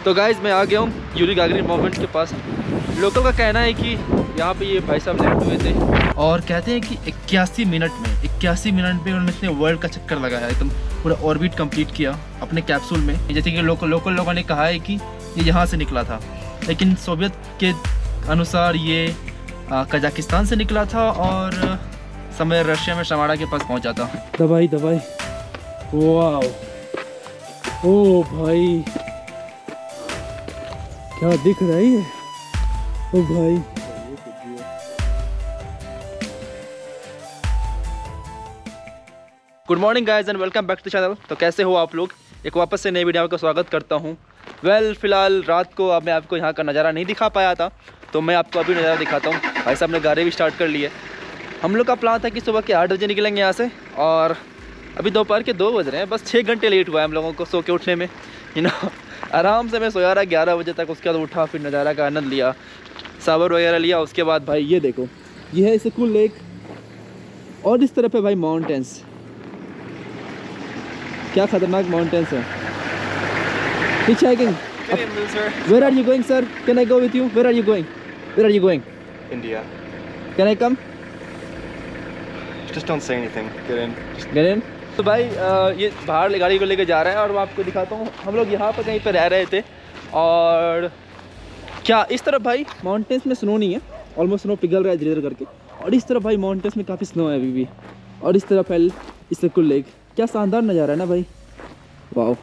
तो गाइज मैं आ गया हूँ यूरी गागरिन मोमेंट के पास। लोकल का कहना है कि यहाँ पे ये भाई साहब लैंड हुए थे और कहते हैं कि 81 मिनट में उन्होंने इतने वर्ल्ड का चक्कर लगाया, एकदम पूरा ऑर्बिट कंप्लीट किया अपने कैप्सूल में। जैसे कि लोकल लोगों ने कहा है कि ये यहाँ से निकला था, लेकिन सोवियत के अनुसार ये कजाकिस्तान से निकला था और समय रशिया में शमाड़ा के पास पहुँचा था। दवाई वाह, ओ भाई क्या दिख रही है, ओ भाई good morning guys and welcome back to channel. तो कैसे हो आप लोग, एक वापस से नई वीडियो का स्वागत करता हूँ। फिलहाल रात को अब मैं आपको यहाँ का नज़ारा नहीं दिखा पाया था, तो मैं आपको अभी नज़ारा दिखाता हूँ। भाई साहब ने गाड़ी भी स्टार्ट कर ली है। हम लोग का प्लान था कि सुबह के 8 बजे निकलेंगे यहाँ से, और अभी दोपहर के 2 बज रहे हैं। बस 6 घंटे लेट हुआ है हम लोगों को सो के उठने में। आराम से मैं सोया रहा 11 बजे तक। उसके बाद उठा, फिर नज़ारा का आनंद लिया, सावर वगैरह लिया। उसके बाद भाई ये देखो, ये है स्कूल लेक और इस तरफ है भाई माउंटेन्स। क्या खतरनाक माउंटेन्स है। Hitchhiking. Where are you going, sir? Can I go with you? Where are you going? India. Can I come? Just don't say anything. Get in. तो भाई ये बाहर गाड़ी को लेके जा रहा है और मैं आपको दिखाता हूँ। हम लोग यहाँ पर कहीं पर रह रहे थे, और क्या इस तरफ भाई माउंटेन्स में स्नो नहीं है, ऑलमोस्ट स्नो पिघल रहा है धीरे धीरे करके। और इस तरफ भाई माउंटेन्स में काफ़ी स्नो है अभी भी, और इस तरफ है स्कूल लेक। क्या शानदार नज़ारा है ना भाई, वाह।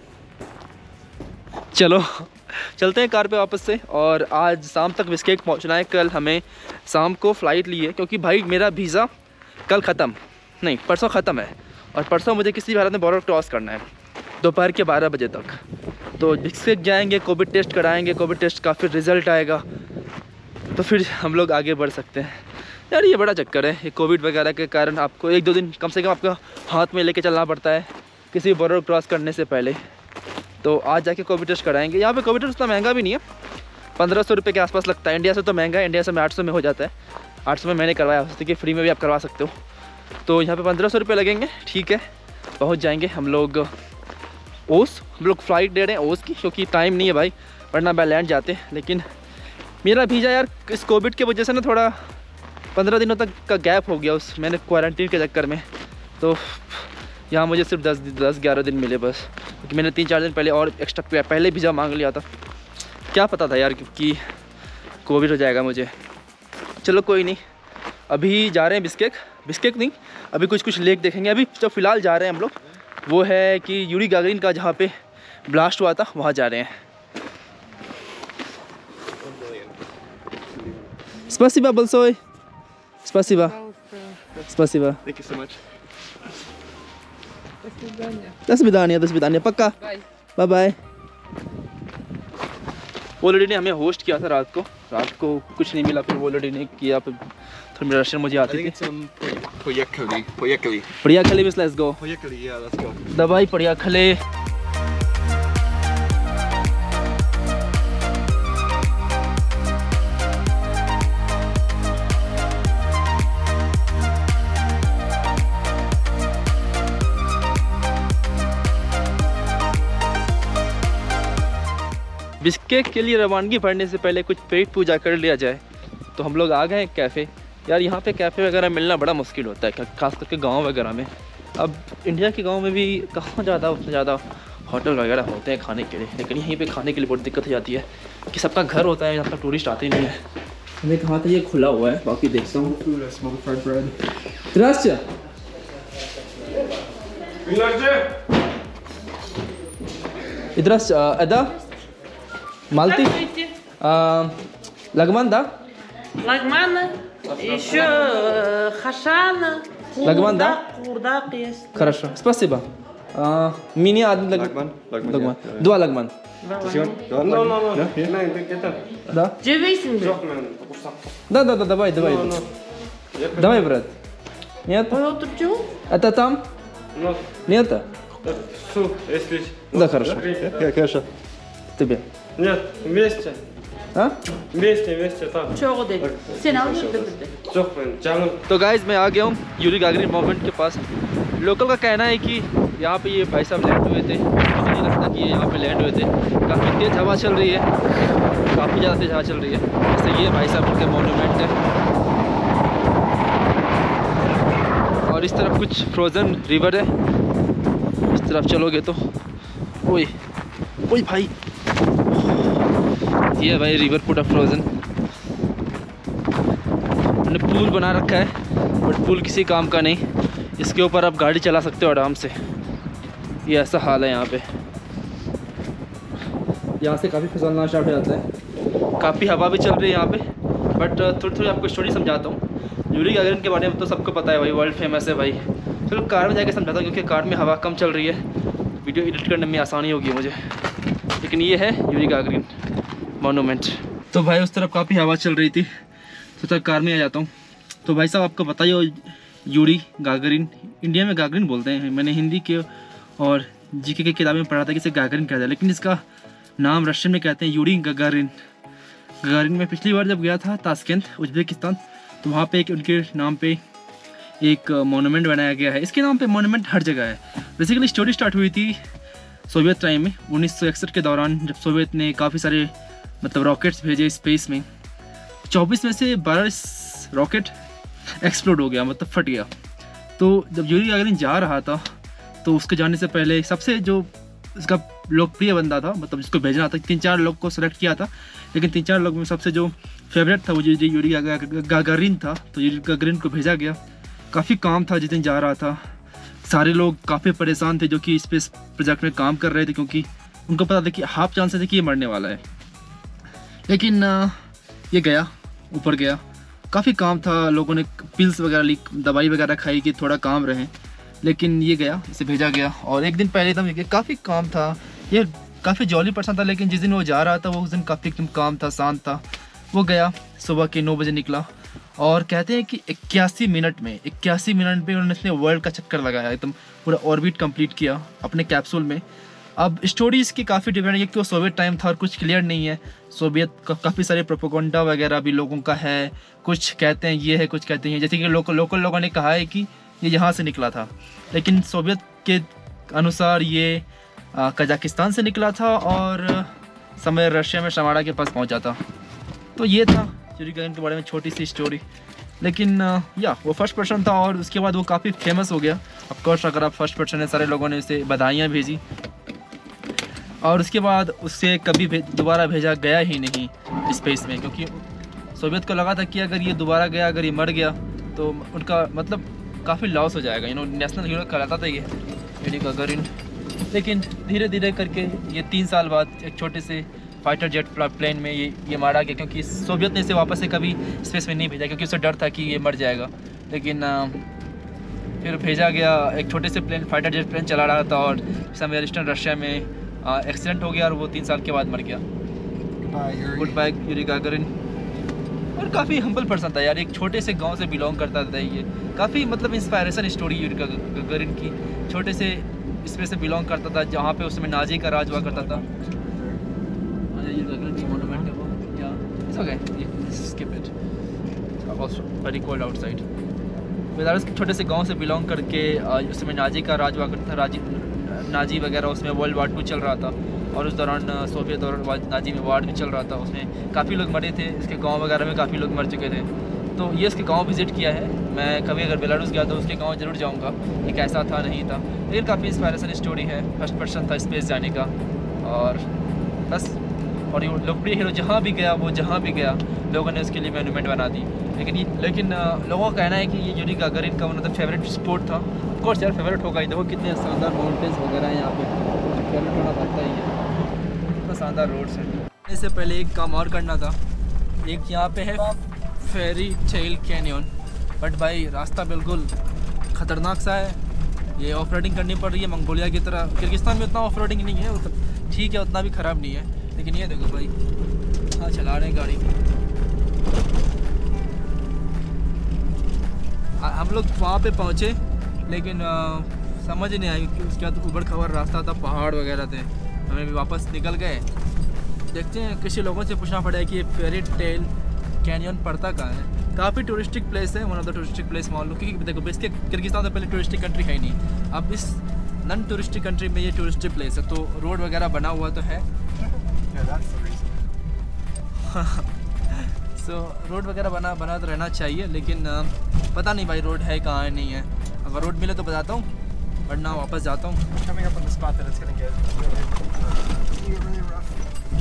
चलो चलते हैं कार पे वापस से, और आज शाम तक बिस्केक पहुंचना है। कल हमें शाम को फ़्लाइट ली है, क्योंकि भाई मेरा वीज़ा कल परसों ख़त्म है, और परसों मुझे किसी भारत में बॉर्डर क्रॉस करना है दोपहर के 12 बजे तक। तो बिस्केक जाएंगे, कोविड टेस्ट कराएंगे, कोविड टेस्ट का फिर रिज़ल्ट आएगा, तो फिर हम लोग आगे बढ़ सकते हैं। यार ये बड़ा चक्कर है, ये कोविड वगैरह के कारण आपको 1-2 दिन कम से कम आपका हाथ में लेके चलना पड़ता है किसी बॉर्डर क्रॉस करने से पहले। तो आज जाके कोविड टेस्ट कराएंगे। यहाँ पे कोविड टेस्ट उतना महंगा भी नहीं है, 1500 रुपये के आसपास लगता है। इंडिया से तो महंगा है, इंडिया से में 800 में हो जाता है। 800 में मैंने करवाया, उससे कि फ्री में भी आप करवा सकते हो। तो यहाँ पे 1500 रुपये लगेंगे, ठीक है। पहुँच जाएंगे हम लोग ओस। हम लोग फ़्लाइट ले रहे हैं ओस की, क्योंकि टाइम नहीं है भाई, वरना बाय लैंड जाते। लेकिन मेरा वीज़ा यार इस कोविड की वजह से ना थोड़ा 15 दिनों तक का गैप हो गया उस मैंने क्वारंटीन के चक्कर में। तो यहाँ मुझे सिर्फ 10-11 दिन मिले बस, क्योंकि मैंने 3-4 दिन पहले और एक्स्ट्रा पहले वीज़ा मांग लिया था। क्या पता था यार कि कोविड हो जाएगा मुझे। चलो कोई नहीं, अभी जा रहे हैं बिस्केक नहीं, अभी कुछ लेक देखेंगे। अभी जो फ़िलहाल जा रहे हैं हम लोग वो है कि यूरी गागरिन का जहाँ पे ब्लास्ट हुआ था वहाँ जा रहे हैं। Спасибо большое. Спасибо. Thank you so much. До свидания. पक्का। Bye bye. वो लड़ी ने हमें होस्ट किया था रात को कुछ नहीं मिला, फिर वो लड़ी ने किया। फिर थोड़ी रशियन मुझे आती थी। Поехали, let's go. Yeah, let's go. Давай, поехали. Bishkek के लिए रवानगी भरने से पहले कुछ पेट पूजा कर लिया जाए। तो हम लोग आ गए कैफ़े। यार यहाँ पे कैफ़े वगैरह मिलना बड़ा मुश्किल होता है, खास करके गांव वगैरह में। अब इंडिया के गांव में भी कहाँ उतना ज़्यादा होटल वगैरह होते हैं खाने के लिए, लेकिन यहीं पे खाने के लिए बहुत दिक्कत हो जाती है कि सबका घर होता है, यहाँ पर टूरिस्ट आते नहीं है। हमें कहाँ था ये खुला हुआ है, बाकी देखता हूँ। इधर Мальты? Лагман, да? Лагмана, еще хашана, Лагман, да? курдак есть. Хорошо, спасибо. Мне один лагман. Два лагман. Да? Да, давай. Давай, брат. Нет? Это там? Нет? Да, хорошо. Хорошо. Тебе? Нет, вместе. А? Вместе там. Чего ты? Сен алып Жоқ, мен жаным. तो गाइज मैं आ गया हूँ यूरी गागरिन मोमेंट के पास। लोकल का कहना है कि यहाँ पे ये भाई साहब लैंड हुए थे, मुझे नहीं लगता कि ये यहाँ पे लैंड हुए थे। काफ़ी तेज़ हवा चल रही है, काफ़ी ज़्यादा तेज़ हवा चल रही है। जैसे ये भाई साहब के मोन्यूमेंट है और इस तरफ कुछ फ्रोज़न रिवर है। इस तरफ चलोगे तो ओए ओए भाई, ये भाई रिवर पूरा फ्रोज़न। मैंने पुल बना रखा है बट पुल किसी काम का नहीं, इसके ऊपर आप गाड़ी चला सकते हो आराम से। ये ऐसा हाल है यहाँ पे, यहाँ से काफ़ी फिसलना स्टार्ट हो जाता है। काफ़ी हवा भी चल रही है यहाँ पे, बट थोड़ी थोड़ी आपको स्टोरी समझाता हूँ। यूरी गागरिन के बारे में तो सबको पता है भाई, वर्ल्ड फेमस है भाई। चलो कार में जाके समझाता हूँ क्योंकि कार में हवा कम चल रही है, वीडियो एडिट करने में आसानी होगी मुझे। लेकिन ये है यूरी गागरिन मोन्यूमेंट। तो भाई उस तरफ काफ़ी हवा चल रही थी तो तक कार में आ जाता हूँ। तो भाई साहब आपको बताइए, यूरी गागरिन, इंडिया में गागरिन बोलते हैं। मैंने हिंदी के और जीके की किताब में पढ़ा था कि इसे गागरिन कहते हैं, लेकिन इसका नाम रशियन में कहते हैं यूरी गागारिन। गागारिन में पिछली बार जब गया था ताशकेंत उज्बेकिस्तान, तो वहाँ पे एक उनके नाम पे एक मोनूमेंट बनाया गया है। इसके नाम पे मोनूमेंट हर जगह है। बेसिकली स्टोरी स्टार्ट हुई थी सोवियत टाइम में 1961 के दौरान, जब सोवियत ने काफ़ी सारे मतलब रॉकेट्स भेजे स्पेस में। 24 में से 12 रॉकेट एक्सप्लोड हो गया, मतलब फट गया। तो जब यूरी गागरिन जा रहा था तो उसके जाने से पहले सबसे जो उसका लोकप्रिय बंदा था, मतलब जिसको भेजना था, 3-4 लोग को सेलेक्ट किया था, लेकिन 3-4 लोग में सबसे जो फेवरेट था वो यूरी गागरिन था। तो यूरी गागरिन को भेजा गया। काफ़ी काम था जिस दिन जा रहा था। सारे लोग काफ़ी परेशान थे जो कि स्पेस प्रोजेक्ट में काम कर रहे थे, क्योंकि उनको पता था कि हाफ चांसेस थे कि ये मरने वाला है। लेकिन ये गया, ऊपर गया। काफ़ी काम था, लोगों ने पिल्स वगैरह ली, दवाई वगैरह खाई कि थोड़ा काम रहे, लेकिन ये गया, इसे भेजा गया। और एक दिन पहले एकदम ये काफ़ी काम था, ये काफ़ी जॉली पर्सन था, लेकिन जिस दिन वो जा रहा था वो उस दिन काफ़ी एकदम काम था, शांत था। वो गया, सुबह के 9 बजे निकला और कहते हैं कि 81 मिनट में उन्होंने वर्ल्ड का चक्कर लगाया, एकदम पूरा ऑर्बिट कंप्लीट किया अपने कैप्सूल में। अब स्टोरी इसकी काफ़ी डिफरेंट है, क्योंकि वो सोवियत टाइम था और कुछ क्लियर नहीं है। सोवियत का काफ़ी सारे प्रोपोगंडा वगैरह भी लोगों का है, कुछ कहते हैं ये है, कुछ कहते हैं, जैसे कि लोकल लोगों ने कहा है कि ये यहाँ से निकला था, लेकिन सोवियत के अनुसार ये कजाकिस्तान से निकला था और समय रशिया में शमाड़ा के पास पहुँचा था। तो ये था यूरी गागरिन के बारे में छोटी सी स्टोरी। लेकिन या वो फर्स्ट पर्सन था और उसके बाद वो काफ़ी फेमस हो गया। ऑफकोर्स अगर आप फर्स्ट पर्सन है, सारे लोगों ने उसे बधाइयाँ भेजी और उसके बाद उससे कभी दोबारा भेजा गया ही नहीं स्पेस में, क्योंकि सोवियत को लगा था कि अगर ये दोबारा गया, अगर ये मर गया तो उनका मतलब काफ़ी लॉस हो जाएगा। नेशनल हीरो कहलाता था ये यूरी गागरिन। लेकिन धीरे धीरे करके ये 3 साल बाद एक छोटे से फाइटर जेट प्लेन में ये मारा गया, क्योंकि सोवियत ने इसे वापस से कभी स्पेस में नहीं भेजा, क्योंकि उसे डर था कि ये मर जाएगा। लेकिन फिर भेजा गया, एक छोटे से प्लेन, फाइटर जेट प्लेन चला रहा था और समय ईस्टर्न रशिया में एक्सीडेंट हो गया और वो 3 साल के बाद मर गया। Goodbye Yuri Gagarin. और काफ़ी हम्बल पर्सन था यार, एक छोटे से गांव से बिलोंग करता था। ये काफ़ी मतलब इंस्पायरेशन स्टोरी यूरी गागरिन की। छोटे से इसमें से बिलोंग करता था जहाँ पे उसमें नाजी का राज हुआ करता था। यूरी गागरिन की मोन्यूमेंट है वो, या it's okay, skip it, also very cold outside. Belarus के छोटे से गांव से बिलोंग करके उसमें नाजी का राज हुआ करता था, नाजी वगैरह, उसमें वर्ल्ड वार 2 चल रहा था और उस दौरान सोवियत और नाजी में वार भी चल रहा था। उसमें काफ़ी लोग मरे थे, इसके गांव वगैरह में काफ़ी लोग मर चुके थे। तो ये इसके गांव विज़िट किया है। मैं कभी अगर बेलारूस गया तो उसके गांव ज़रूर जाऊंगा कि कैसा था नहीं था। लेकिन काफ़ी इंस्पायरेशन स्टोरी है, फर्स्ट पर्सन था स्पेस जाने का और बस। और ये लोकप्रिय हीरो जहाँ भी गया लोगों ने उसके लिए मोन्यूमेंट बना दी। लेकिन लोगों का कहना है कि ये यूरी गागरिन का one of the favourite spot था। ऑफकोर्स यार फेवरेट होगा ही, देखो कितने शानदार माउंटेन्स वगैरह हैं यहाँ पे, फेवरेट होना बनता ही है। कितना शानदार रोड्स हैं। इससे पहले एक काम और करना था, एक यहाँ पे है फेरी टेल कैनियन, बट भाई रास्ता बिल्कुल ख़तरनाक सा है। ये ऑफ रोडिंग करनी पड़ रही है मंगोलिया की तरह। किर्गिस्तान में उतना ऑफ रोडिंग नहीं है, ठीक है, उतना भी ख़राब नहीं है। लेकिन ये देखो भाई, हाँ चला रहे हैं गाड़ी। हम लोग वहाँ पे पहुँचे, लेकिन समझ नहीं आई कि उसके बाद ऊबड़ खाबड़ रास्ता था, पहाड़ वगैरह थे, हमें भी वापस निकल गए। देखते हैं, किसी लोगों से पूछना पड़ेगा कि ये फेरी टेल कैनियन पड़ता कहाँ है। काफ़ी टूरिस्टिक प्लेस है, one of the touristic place मान लो, क्योंकि देखो बेसिकली किर्गिस्तान तो पहले टूरिस्टिक कंट्री है ही नहीं, अब इस नॉन टूरिस्टिक कंट्री में ये टूरिस्टिक प्लेस है, तो रोड वगैरह बना हुआ तो है। सो रोड वगैरह बना तो रहना चाहिए, लेकिन पता नहीं भाई रोड है कहाँ है नहीं है। अगर रोड मिले तो बताता हूँ, वरना वापस जाता हूँ। Coming up on the spot that it's gonna get really rough.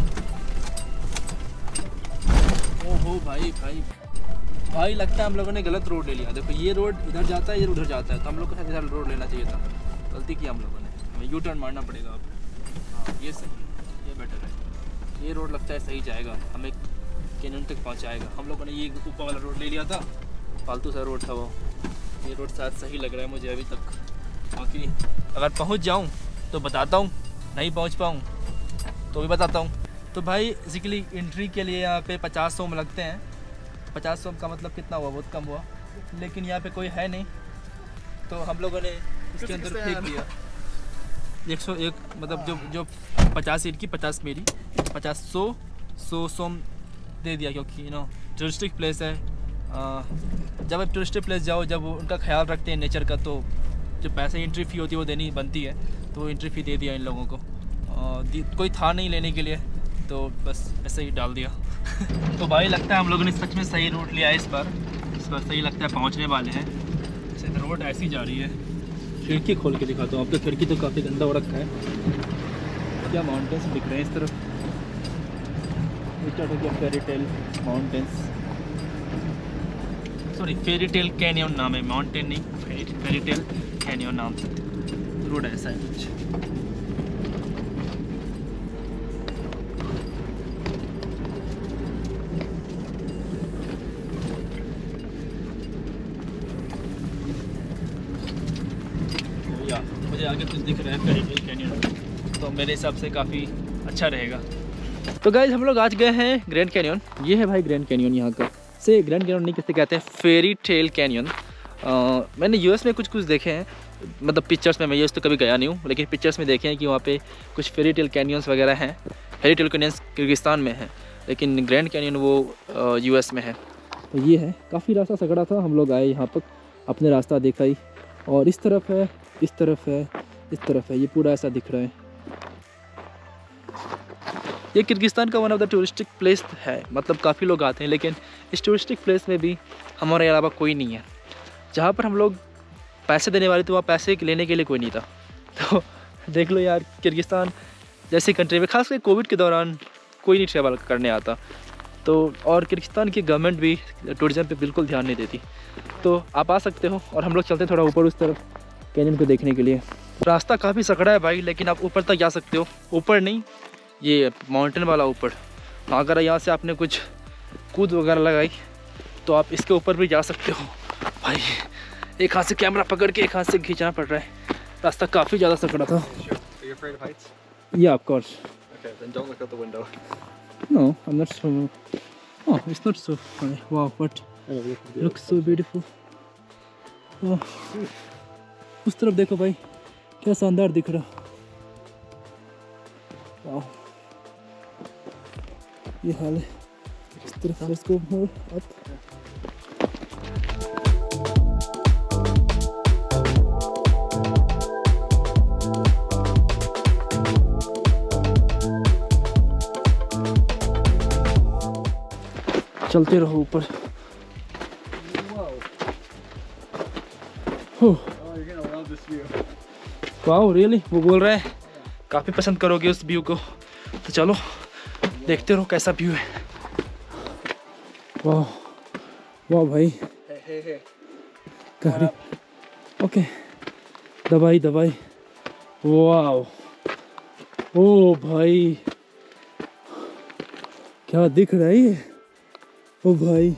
ओहो भाई लगता है हम लोगों ने गलत रोड ले लिया। देखो ये रोड इधर जाता है, ये उधर जाता है, तो हम लोग को इधर रोड लेना चाहिए था। गलती किया हम लोगों ने, हमें यू टर्न मारना पड़ेगा अब। हाँ ये सही, ये बेटर है। ये रोड लगता है सही जाएगा, हमें कैनियन तक पहुंचाएगा। हम लोगों ने ये ऊपर वाला रोड ले लिया था, फालतू सा रोड था वो। ये रोड शायद सही लग रहा है मुझे अभी तक, बाकी अगर पहुंच जाऊं तो बताता हूं, नहीं पहुंच पाऊं तो भी बताता हूं। तो भाई बेसिकली एंट्री के लिए यहाँ पे 50 सोम लगते हैं। 50 सोम का मतलब कितना हुआ, बहुत कम हुआ, लेकिन यहाँ पे कोई है नहीं तो हम लोगों ने इसके अंदर फेंक दिया। 101 मतलब जो 50 सीट की 50 मेरी, 100 सोम दे दिया, क्योंकि यू नो टूरिस्टिक प्लेस है। जब आप टूरिस्टिक प्लेस जाओ, जब वो उनका ख्याल रखते हैं नेचर का, तो जो पैसे एंट्री फ़ी होती है वो देनी बनती है, तो एंट्री फ़ी दे दिया इन लोगों को। कोई था नहीं लेने के लिए, तो बस ऐसे ही डाल दिया। तो भाई लगता है हम लोगों ने सच में सही रूट लिया है इस बार सही लगता है पहुंचने वाले हैं। जैसे रोड ऐसी जा रही है। खिड़की खोल के दिखाता हूँ आपको, खिड़की तो काफ़ी गंदा हो रखा है। क्या माउंटेन्स दिख रहे हैं इस तरफ, fairy tale mountains, sorry fairy tale canyon नाम है, माउंटेन नहीं, फेरी टेल कैनियन नाम से रोड ऐसा है कुछ। मुझे आगे कुछ दिख रहा है फेरी टेल कैनियन, तो मेरे हिसाब से काफ़ी अच्छा रहेगा। तो गाइज हम लोग आज गए हैं ग्रैंड कैनियन। ये है भाई ग्रैंड कैनियन, यहाँ का से ग्रैंड कैनियन नहीं किससे कहते हैं, फेरी टेल कैनियन। मैंने यूएस में कुछ देखे हैं, मतलब पिक्चर्स में, मैं यूएस तो कभी गया नहीं हूँ, लेकिन पिक्चर्स में देखे हैं कि वहाँ पे कुछ फेरी टेल कैनियंस वगैरह हैं। फेरी टेल कैनियंस किर्गिस्तान में है, लेकिन ग्रैंड कैनियन वो यूएस में है। तो ये है, काफ़ी रास्ता सकड़ा था, हम लोग आए यहाँ पर, अपने रास्ता देखा ही, और इस तरफ है, इस तरफ है, इस तरफ है, ये पूरा ऐसा दिख रहा है। ये किर्गिस्तान का one of the touristic place है, मतलब काफ़ी लोग आते हैं, लेकिन इस टूरिस्टिक प्लेस में भी हमारे अलावा कोई नहीं है। जहाँ पर हम लोग पैसे देने वाले थे, वहाँ पैसे लेने के लिए कोई नहीं था। तो देख लो यार, किर्गिस्तान जैसी कंट्री में खासकर कोविड के दौरान कोई नहीं ट्रैवल करने आता, तो और किर्गिस्तान की गवर्नमेंट भी टूरिज़म पे बिल्कुल ध्यान नहीं देती। तो आप आ सकते हो, और हम लोग चलते हैं थोड़ा ऊपर उस तरफ कैनियन को देखने के लिए। रास्ता काफ़ी सकड़ा है भाई, लेकिन आप ऊपर तक जा सकते हो, ऊपर नहीं, ये माउंटेन वाला ऊपर। अगर यहाँ से आपने कुछ कूद वगैरह लगाई तो आप इसके ऊपर भी जा सकते हो। भाई एक हाथ से कैमरा पकड़ के एक हाथ से खींचना पड़ रहा है, रास्ता काफ़ी ज़्यादा सकड़ा था। Are you afraid of heights? Yeah, of course. Okay, then don't look out the window. No, I'm not so. Oh, it's not so funny. Wow, what? Looks so beautiful. Oh, उस तरफ देखो भाई, क्या शानदार दिख रहा। वाह, ये हाल है। इस तरफ से इसको मोड़ अप। चलते रहो ऊपर। वाओ रियली, वो बोल रहा है काफ़ी पसंद करोगे उस व्यू को, तो चलो देखते रहो कैसा व्यू है। वाह वाह भाई, गाड़ी ओके, दबाई दबाई, वाह ओ भाई क्या दिख रहा है ये, ओ भाई।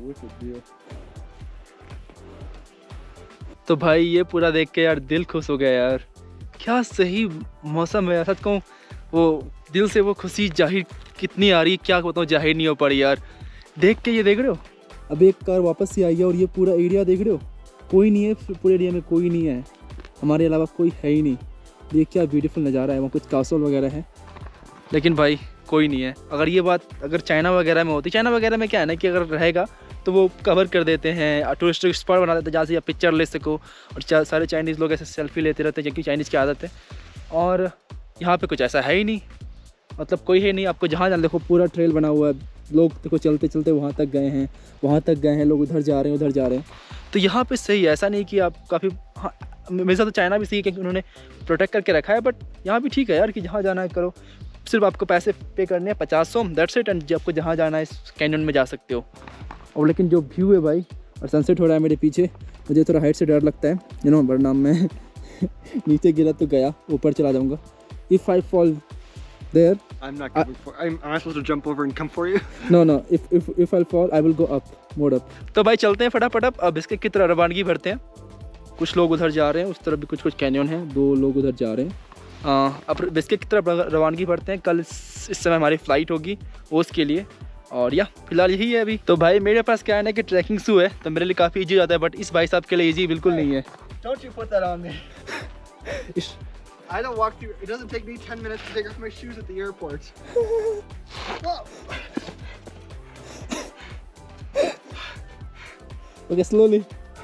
तो भाई ये पूरा देख के यार दिल खुश हो गया यार, क्या सही मौसम है। सच कहूँ वो दिल से वो खुशी जाहिर कितनी आ रही, क्या बताऊँ, जाहिर नहीं हो पा रही यार। देख के ये देख रहे हो, अब एक कार वापस से आई है और ये पूरा एरिया देख रहे हो, कोई नहीं है पूरे एरिया में, कोई नहीं है, हमारे अलावा कोई है ही नहीं। ये क्या ब्यूटीफुल नज़ारा है, वहाँ कुछ कासल वगैरह है, लेकिन भाई कोई नहीं है। अगर ये बात अगर चाइना वगैरह में होती, चाइना वगैरह में क्या है ना कि अगर रहेगा तो वो कवर कर देते हैं, टूरिस्ट स्पॉट बना देते हैं जहाँ से आप पिक्चर ले सको। और सारे चाइनीज़ लोग ऐसे सेल्फी लेते रहते हैं, जिनकी चाइनीज़ की आदत है। और यहाँ पे कुछ ऐसा है ही नहीं, मतलब कोई है नहीं। आपको जहाँ जाना देखो पूरा ट्रेल बना हुआ है, लोग देखो चलते चलते वहाँ तक गए हैं, वहाँ तक गए हैं, लोग उधर जा रहे हैं, उधर जा रहे हैं। तो यहाँ पे सही है, ऐसा नहीं कि आप काफ़ी, हाँ मेरे साथ तो चाइना भी सही है क्योंकि उन्होंने प्रोटेक्ट करके रखा है। बट यहाँ भी ठीक है यार कि जहाँ जाना है करो, सिर्फ आपको पैसे पे करने हैं 50 दैट्स इट, एंड आपको जहाँ जाना है इस कैनियन में जा सकते हो। और लेकिन जो व्यू है भाई, और सनसेट हो रहा है मेरे पीछे, मुझे थोड़ा हाइट से डर लगता है, वरना मैं नीचे गिरा तो गया, ऊपर चला जाऊँगा। If I fall there, I'm not coming for. Am I supposed to jump over and come for you? no if I'll fall I will go up, more up। तो भाई चलते हैं फटाफट अब बिस्किट की तरफ रवानगी भरते हैं। कुछ लोग उधर जा रहे हैं, उस तरफ भी कुछ कैनियन है, 2 लोग उधर जा रहे हैं। अब बिस्किट की तरफ रवानगी भरते हैं। कल इस समय हमारी फ़्लाइट होगी ओस के लिए, और या फिलहाल यही है अभी। तो भाई मेरे पास क्या है ना कि ट्रैकिंग शू है, तो मेरे लिए काफ़ी ईजी हो जाता है, बट इस भाई साहब के लिए ईजी बिल्कुल नहीं है। Don't you put that on me. I don't walk through. It doesn't take me 10 minutes to take off my shoes at the airport. Whoa. Okay, slowly.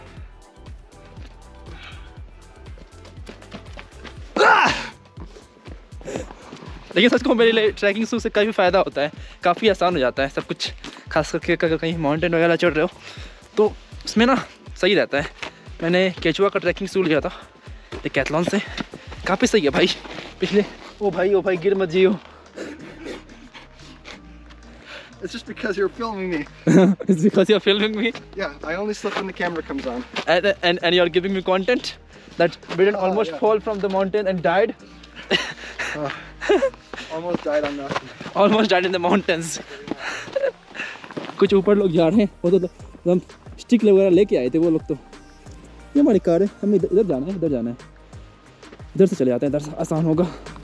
लेकिन सच को मेरे लिए ट्रैकिंग शूज से काफ़ी फ़ायदा होता है, काफ़ी आसान हो जाता है सब कुछ, खास करके अगर कहीं माउंटेन वगैरह चढ़ रहे हो तो उसमें ना सही रहता है। मैंने केचुआ का ट्रैकिंग शू लिया था डिकैथलॉन से, काफ़ी सही है भाई। पिछले ओ भाई गिर मत जियो। It's just because you're filming me. It's because you're filming me. Yeah, I only slip when the camera comes on. And you're giving me content that Britain almost fall from the mountain and died. Almost died on nothing. Almost died in the mountains. कुछ ऊपर लोग जा रहे हैं, वो तो हम stick वगैरह लेके आए थे वो लोग। तो ये हमारी कार है, हमें इधर जाना है, इधर से चले जाते हैं, इधर से आसान होगा।